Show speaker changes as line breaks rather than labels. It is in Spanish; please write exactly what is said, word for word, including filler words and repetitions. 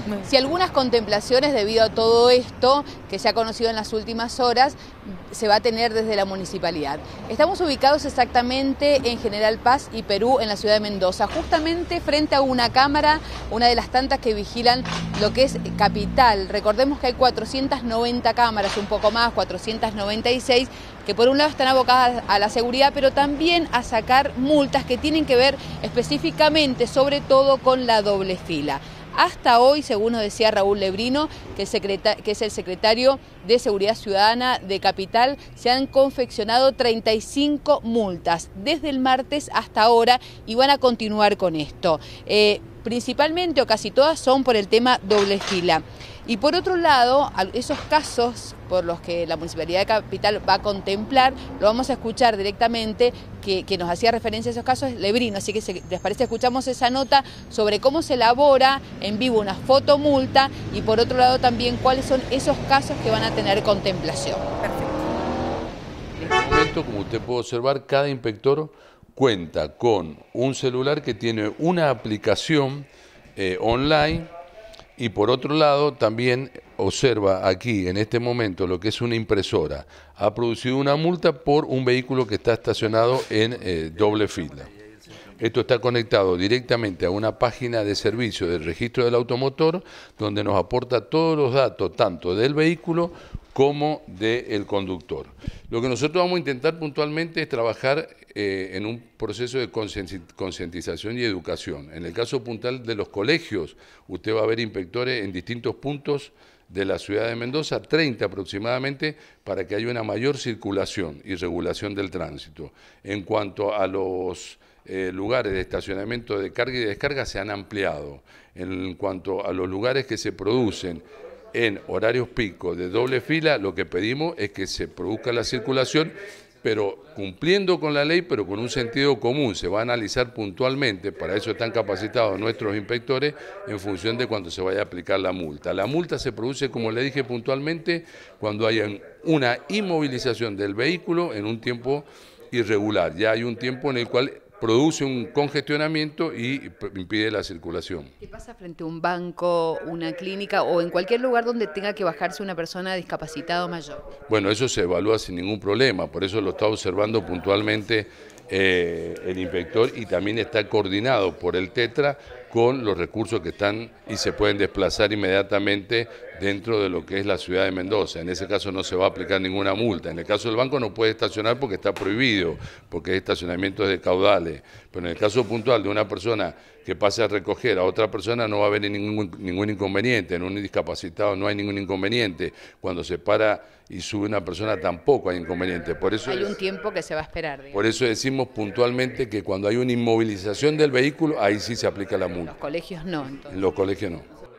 Si algunas contemplaciones debido a todo esto que se ha conocido en las últimas horas se va a tener desde la municipalidad. Estamos ubicados exactamente en General Paz y Perú, en la ciudad de Mendoza, justamente frente a una cámara, una de las tantas que vigilan lo que es Capital. Recordemos que hay cuatrocientas noventa cámaras, un poco más, cuatrocientas noventa y seis, que por un lado están abocadas a la seguridad, pero también a sacar multas que tienen que ver específicamente, sobre todo, con la doble fila. Hasta hoy, según nos decía Raúl Lebrino, que, que es el secretario de Seguridad Ciudadana de Capital, se han confeccionado treinta y cinco multas desde el martes hasta ahora y van a continuar con esto. Eh, principalmente, o casi todas, son por el tema doble fila. Y por otro lado, esos casos por los que la Municipalidad de Capital va a contemplar, lo vamos a escuchar directamente, que, que nos hacía referencia a esos casos Lebrino. Así que, si les parece, escuchamos esa nota sobre cómo se elabora en vivo una fotomulta y por otro lado también cuáles son esos casos que van a tener contemplación. Perfecto.
En este momento, como usted puede observar, cada inspector cuenta con un celular que tiene una aplicación eh, online. Y por otro lado, también observa aquí, en este momento, lo que es una impresora. Ha producido una multa por un vehículo que está estacionado en eh, doble fila. Esto está conectado directamente a una página de servicio del registro del automotor, donde nos aporta todos los datos, tanto del vehículo como del conductor. Lo que nosotros vamos a intentar puntualmente es trabajar eh, en un proceso de concientización y educación. En el caso puntual de los colegios, usted va a ver inspectores en distintos puntos de la ciudad de Mendoza, treinta aproximadamente, para que haya una mayor circulación y regulación del tránsito. En cuanto a los eh, lugares de estacionamiento de carga y descarga, se han ampliado. En cuanto a los lugares que se producen en horarios pico de doble fila, lo que pedimos es que se produzca la circulación, pero cumpliendo con la ley, pero con un sentido común. Se va a analizar puntualmente, para eso están capacitados nuestros inspectores, en función de cuando se vaya a aplicar la multa. La multa se produce, como le dije puntualmente, cuando haya una inmovilización del vehículo en un tiempo irregular. Ya hay un tiempo en el cual produce un congestionamiento y impide la circulación.
¿Qué pasa frente a un banco, una clínica o en cualquier lugar donde tenga que bajarse una persona discapacitada o mayor?
Bueno, eso se evalúa sin ningún problema, por eso lo está observando puntualmente eh, el inspector y también está coordinado por el TETRA con los recursos que están y se pueden desplazar inmediatamente dentro de lo que es la ciudad de Mendoza. En ese caso no se va a aplicar ninguna multa. En el caso del banco no puede estacionar porque está prohibido, porque es estacionamiento de caudales. Pero en el caso puntual de una persona que pase a recoger a otra persona no va a haber ningún, ningún inconveniente. En un discapacitado no hay ningún inconveniente. Cuando se para y sube una persona tampoco hay inconveniente. Por eso
hay
es,
un tiempo que se va a esperar. Digamos.
Por eso decimos puntualmente que cuando hay una inmovilización del vehículo, ahí sí se aplica la multa.
En los colegios no. Entonces.
En los colegios no.